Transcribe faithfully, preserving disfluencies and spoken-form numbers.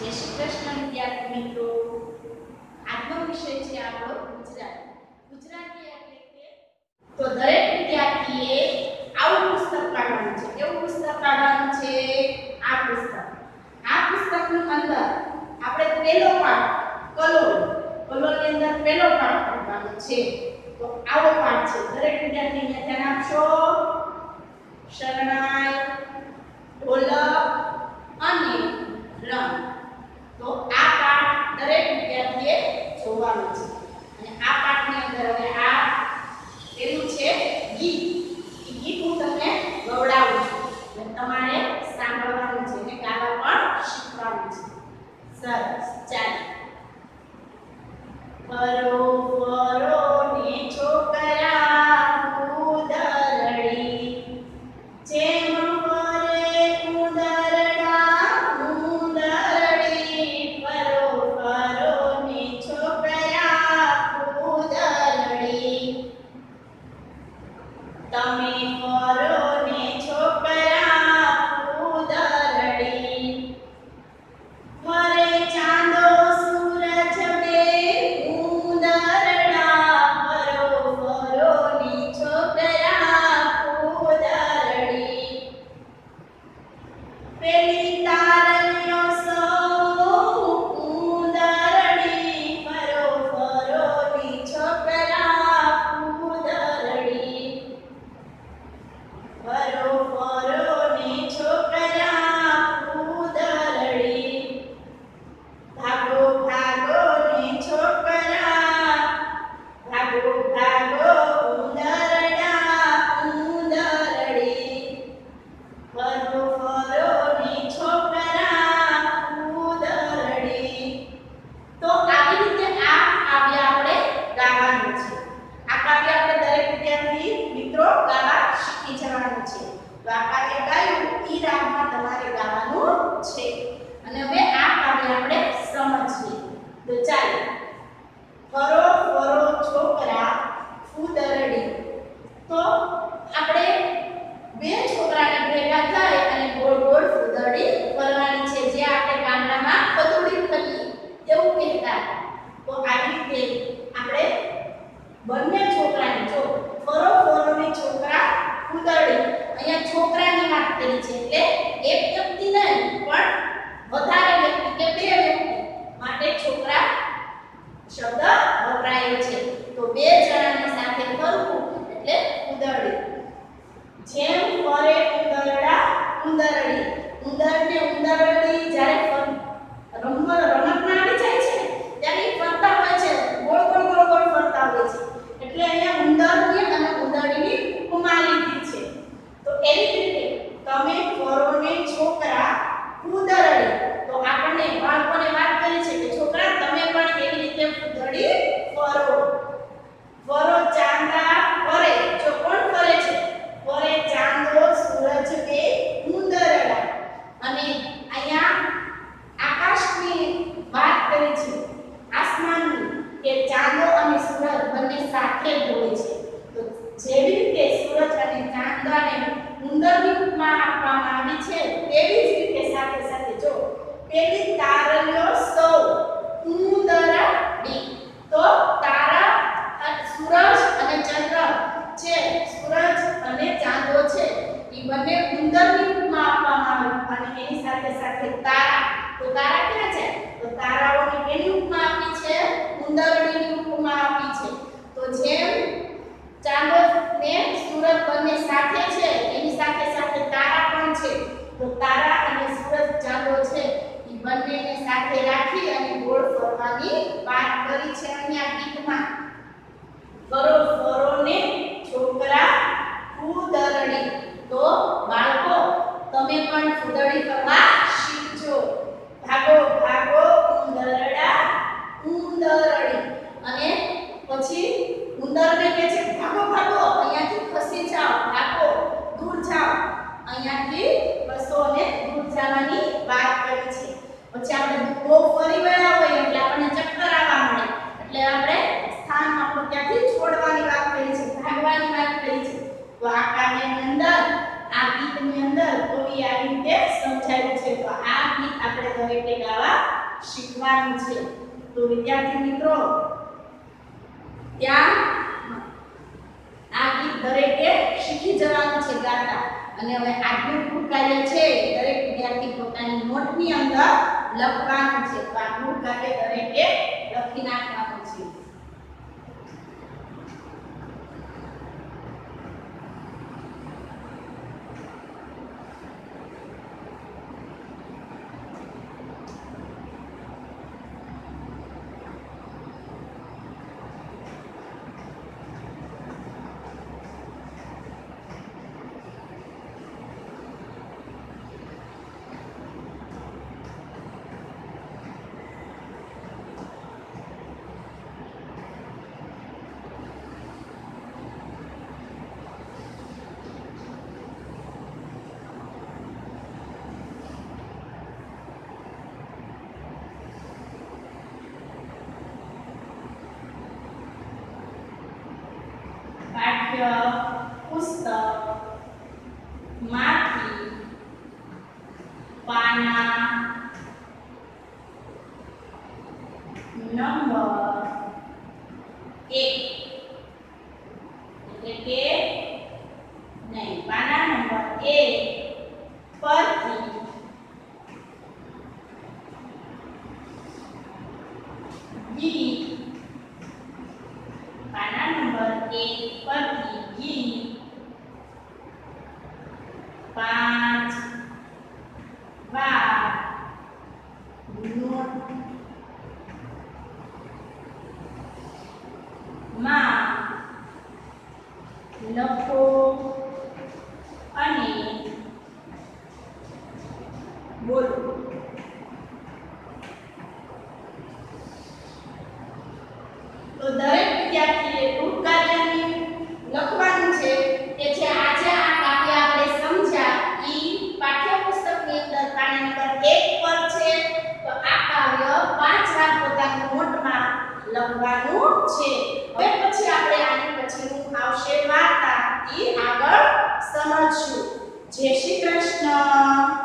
જય શ્રી કૃષ્ણ વિદ્યાર્થી મિત્રો, આજનો વિષય છે આપણો ગુજરાતી. ગુજરાતી એટલે કે તો દરેક વિદ્યાર્થીએ આવું પુસ્તક કાઢવાનું છે. કેવું પુસ્તક કાઢવાનું છે? આ પુસ્તક. આ પુસ્તકની અંદર આપણે પહેલો પાઠ કલોલ કલોલની અંદર પહેલો પાઠ કાઢવાનો છે. તો આવો પાઠ છે. દરેક વિદ્યાર્થીને ધ્યાન આપશો. શરણાઈ, ઢોલક અને રંગ. તો આ પાઠ દરેક વિદ્યાર્થીએ જોવાનો છે. અને આ પાઠની અંદર હવે આ પેલું છે ગીત. એ ગીત હું તમને ગવડાવું છું અને તમારે સાંભળવાનું છે અને ગાવા પણ શીખવાનું છે. સરસ, ચાલો. ફરો ફરો ને છોકરા ઉદરડી, જેમ ફરે ઉંદરડા ઉંદરડી. ફરો ફરો ને છોકરા ઉદરડી, તમે ફરો ને છોકરા ઉદરડી. ફરે ચાંદો સૂરજ બે ઉંદરડા, ફરો ફરો ને છોકરા ઉદરડી. પેલી તારલીઓ સૌ ઉંદરડી, ફરો ફરો ને છોકરા ઉંદરડી. ફરો ફરો ને છોકરા ઉંદરડી, ભાગો ભાગો ને છોકરા, ભાગો ભાગો ઉંદરડા ઉંદરડી. ફરો ફરો ને છોકરા ઉંદરડી. તો આવી રીતે આ કાવ્ય આપણે ગાવાનું છે. આ કાવ્ય આપણે દરેક વિદ્યાર્થી મિત્રો ગાવા શીખી જવાનું છે. તો આ કાવ્ય ગાયું ઈ રાગમાં તમારે ગાવાનું છે. અને હવે આ કાવ્ય આપણે સમજીએ. તો ચાલો. ફરો ફરો છોકરા ઉંદરડી. તો આપણે બે છોકરાને ભેગા થઈ અને ગોળ ગોળ ફૂદડી ફરવાની છે, જે આપણે ગામડામાં ફતોડી ફરીએ એવું કહેતા. તો આવી રીતે આપણે બંને છોકરાને જો ફરો ફરો ને છોકરા ફૂદડી, અહીંયા છોકરાની વાત કરી છે એટલે એક વ્યક્તિ નહીં પણ વધારે વ્યક્તિ કે બે વ્યક્તિ માટે છોકરા શબ્દ વપરાયો છે. તો બે જણાની સાથે ફરવું એટલે ફૂદડી. જેમ ફરે ઉંદરડા ઉંદરડી. ઉંદરને ઉંદરડી જ્યારે રમવા રમતમાં આવી જાય છે ત્યારે ફરતા હોય છે, ગોળ ગોળ ગોળ ગોળ ફરતા હોય છે. એટલે અહીંયા ઉંદરની અને ઉંદરડીની ઉપમા લીધી છે. તો એવી જ રીતે તમે ફરો ને છોકરા ઉંદરડી. તો આપણને બાળકોને વાત કરી છે કે છોકરા તમે પણ એવી રીતે ઉંદરડી ફરો. ફરો ચાંદા ફરે. જો કોણ ફરે છે? ફરે ચાંદો સૂરજ બે ઉંદરડા. અને અહીંયા આકાશની વાત કરી છે, આસમાનની, કે ચાંદો અને સૂરજ બંને સાથે જ હોય છે. તો જેવી રીતે સૂરજ અને ચાંદાને ઉંદરની ઉપમા આપવામાં આવી છે તેવી જ રીતે સાથે સાથે જો પેલી તારલીઓ સૌ ઉંદરડી. તો તારા સૂરજ અને ચંદ્ર છે, સૂરજ અને ચાંદો છે, એ બંને ઉંદરની ઉપમા આપવામાં આવી. અને એની સાથે સાથે તારા. તો તારા ક્યાં છે? તો તારાઓને કેની ઉપમા આપી છે? ઉંદરડીની ઉપમા આપી છે. તો જેમ ચાંદો ને સૂરજ બંને સાથે છે એની સાથે સાથે તારા પણ છે. તો તારા અને સૂરજ ચાંદો છે એ બંનેને સાથે રાખી અને ગોળ ફરવાની વાત કરી છે અહીંયા ગીતમાં. ફરો ફરો ને છોકરા ઉંદરડી. તો બાળકો તમે પણ ફૂદડી કરવા શીખજો. ભાગો ભાગો ઉંદરડા ઉંદરડી. અને પછી ઉંદરને કહે છે ભાગો ભાગો, અહીંયાથી ખસી જાઓ, ભાગો, દૂર જાઓ. અહીંયાથી બસો અને દૂર જવાની વાત કરી છે. પછી આપણે બહુ ફરી ગયા હોય એટલે આપણને ચક્કર આવવા મળે એટલે આપણે સ્થાન આપણું ત્યાંથી છોડવાની વાત કરી છે, ભાગવાની વાત કરી છે. તો આ કાવ્યની અંદર આ ગીતની અંદર કવિ આ રીતે સમજાવ્યું છે તો આ ગીત આપણે દરેકે ગાવા શીખવાનું છે તો વિદ્યાર્થી મિત્રો ત્યાં આ ગીત દરેકે શીખી જવાનું છે ગાતા અને હવે આજનું ગૃહ કાર્ય છે દરેક વિદ્યાર્થી પોતાની નોટની અંદર લખવાનું છે તો આ ગૃહ કાર્ય દરેકે લખી નાખવાનું છે પાઠ્ય પુસ્તક માંથી પાના નંબર એક એટલે કે નહીં પાના નંબર એક પરથી ગીત પાના નંબર એક પરથી ગીત પાંચ વાર નોટ માં લખો અને બોલો તો દરેક વિદ્યાર્થીએ ગૃહ કાર્યની લખવાનું છે કે જે આજે આ કાવ્ય આપણે સમજ્યા ઈ પાઠ્યપુસ્તકની અંદર પાના નંબર એક પર છે તો આ કાવ્ય પાંચ વાર પોતાની નોટમાં લખવાનું છે હવે પછી આપણે આની પછીનું આવશે વાર્તા ઈ આગળ સમજશું જય શ્રી કૃષ્ણ।